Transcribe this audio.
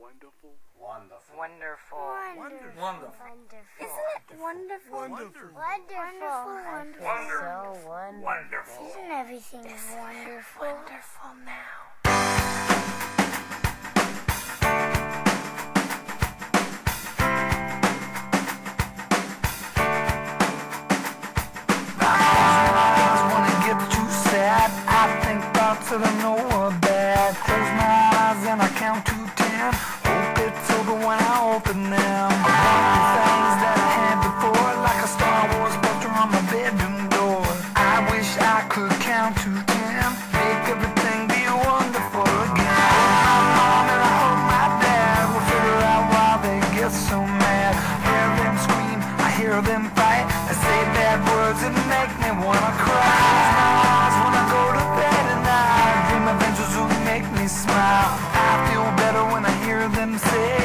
Wonderful. Wonderful. Wonderful. Wonderful. Isn't it wonderful? Wonderful. Wonderful. Wonderful. So wonderful. Wonderful. Isn't everything wonderful? Wonderful now. Till I know are bad. Close my eyes and I count to 10. Hope it's over when I open them. Things that I had before, like a Star Wars poster on my bedroom door. I wish I could count to 10. Make everything be wonderful again. I hope my mom and I hope my dad will figure out why they get so mad. Hear them scream, I hear them fight. They say bad words that make me wanna cry. Close my eyes when I go to bed and I dream of angels who make me smile. I feel better when I hear them say